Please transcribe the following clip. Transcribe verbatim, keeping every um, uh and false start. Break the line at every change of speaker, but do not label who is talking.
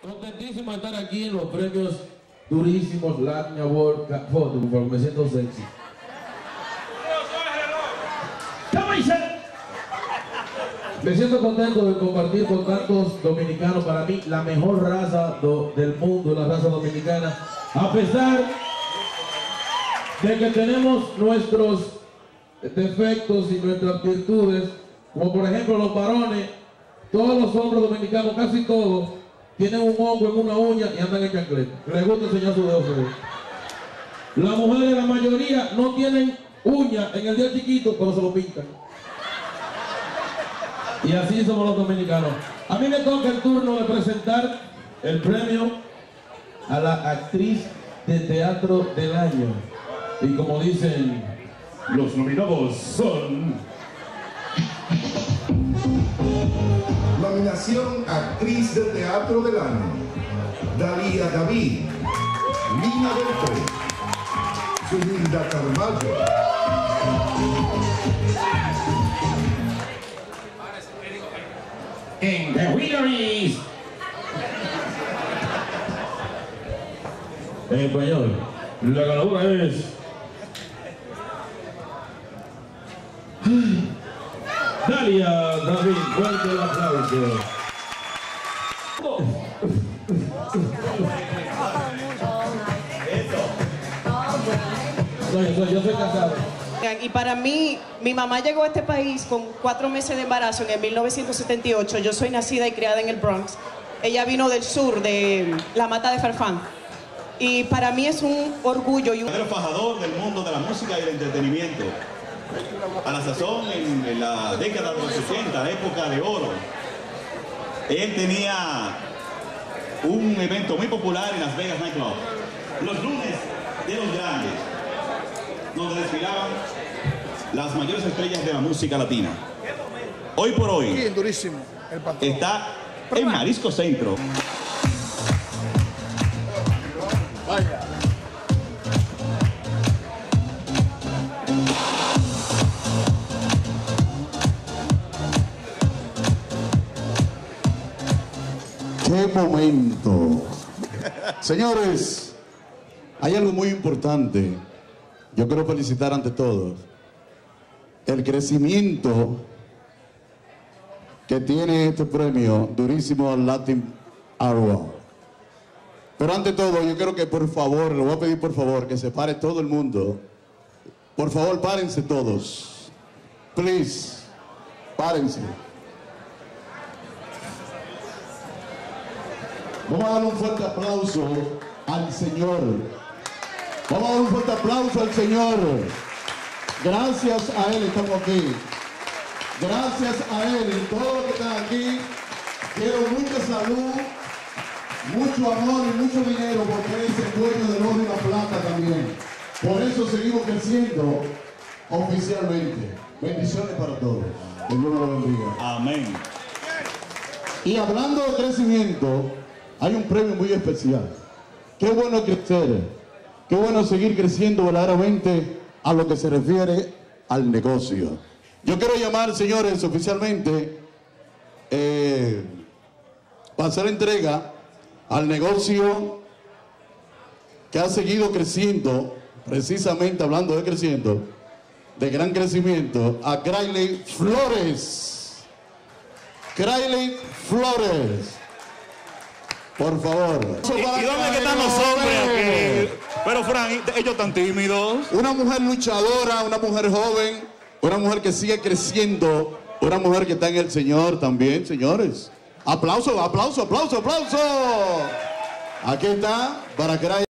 Contentísimo de estar aquí en los premios durísimos Latin Award. Foto, por favor, me siento sexy. Me siento contento de compartir con tantos dominicanos. Para mí, la mejor raza do, del mundo es la raza dominicana. A pesar de que tenemos nuestros defectos y nuestras virtudes, como por ejemplo los varones, todos los hombres dominicanos, casi todos, tienen un hongo en una uña y andan en chancleta. Les gusta enseñar su dedo feo. Las mujeres, la mayoría, no tienen uña en el día chiquito, pero se lo pintan. Y así somos los dominicanos. A mí me toca el turno de presentar el premio a la actriz de teatro del año. Y como dicen, los nominados son...
Nominación Actriz de Teatro del Año: Dalia David, Lina Beltré, Zulilda Carballo.
And the winner is... En español, la ganadora es... Dalia David. Fuerte el aplauso. Soy, soy, yo soy casado.
Y para mí, mi mamá llegó a este país con cuatro meses de embarazo en el mil novecientos setenta y ocho. Yo soy nacida y criada en el Bronx. Ella vino del sur, de la Mata de Farfán. Y para mí es un orgullo y un...
El fajador del mundo de la música y el entretenimiento. A la sazón, en, en la década de los sesenta, época de oro, él tenía un evento muy popular en Las Vegas Nightclub, los lunes de los grandes, donde desfilaban las mayores estrellas de la música latina. Hoy por hoy está en Marisco Centro.
Vaya.
¡Qué momento! Señores, hay algo muy importante. Yo quiero felicitar ante todos el crecimiento que tiene este premio Durísimo Latin Award. Pero ante todo, yo quiero que por favor, le voy a pedir por favor que se pare todo el mundo. Por favor, párense todos. Please, párense. Vamos a dar un fuerte aplauso al Señor. Vamos a dar un fuerte aplauso al Señor. Gracias a Él estamos aquí. Gracias a Él y todos los que están aquí. Quiero mucha salud, mucho amor y mucho dinero, porque Él es el dueño del oro y la plata también. Por eso seguimos creciendo oficialmente. Bendiciones para todos. Que Dios los bendiga.
Amén.
Y hablando de crecimiento, hay un premio muy especial. Qué bueno crecer, qué bueno seguir creciendo verdaderamente a lo que se refiere al negocio. Yo quiero llamar, señores, oficialmente eh, para hacer entrega al negocio que ha seguido creciendo, precisamente hablando de creciendo, de gran crecimiento, a Krailey Flores. Krailey Flores. Por favor.
¿Y, y dónde que están los hombres aquí? Pero Fran, ellos están tímidos.
Una mujer luchadora, una mujer joven, una mujer que sigue creciendo, una mujer que está en el Señor también, señores. Aplauso, aplauso, aplauso, aplauso. Aquí está para Krailey.